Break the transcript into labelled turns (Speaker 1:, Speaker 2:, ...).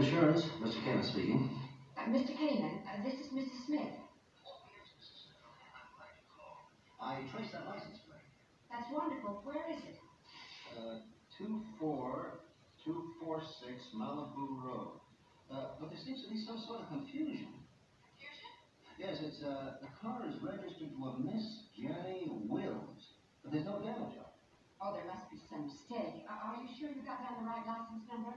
Speaker 1: Insurance. Mr. Kamen speaking.
Speaker 2: Mr. Kamen, this is Mrs. Smith.
Speaker 1: I traced that license plate.
Speaker 2: That's wonderful. Where is it?
Speaker 1: 24246 Malibu Road. But there seems to be some sort of confusion.
Speaker 2: Confusion?
Speaker 1: Yes, it's, the car is registered to a Miss Jenny Wills, but there's no damage on it.
Speaker 2: Oh, there must be some mistake. Are you sure you got down the right license number?